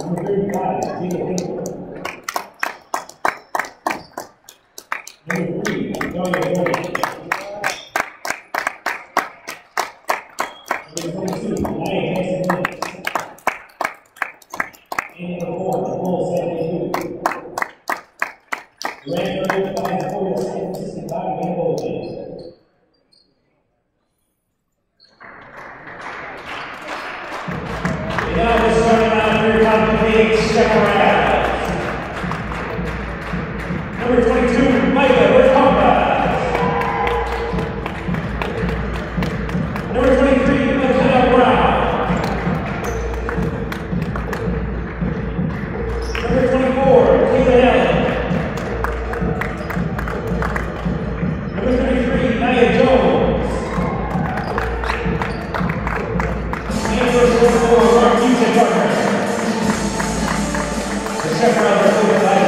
Number 22, Mykah, Berkompas. Number 23, Makenna Brown. Number 24, Ellyn. Number 33, Nia Jones. And first 44, Marquita Gardner. The second round is over by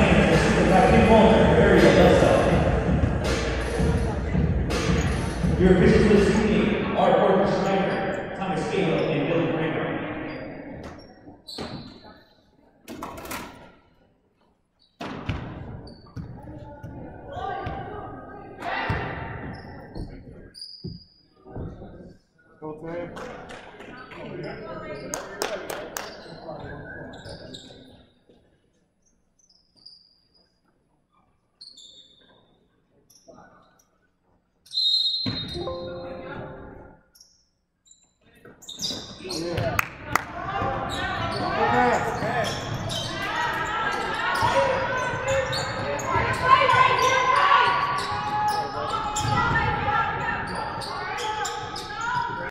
your officials for this evening are Wilbur Wright, Thomas Gale, and Wilbur Wright. Go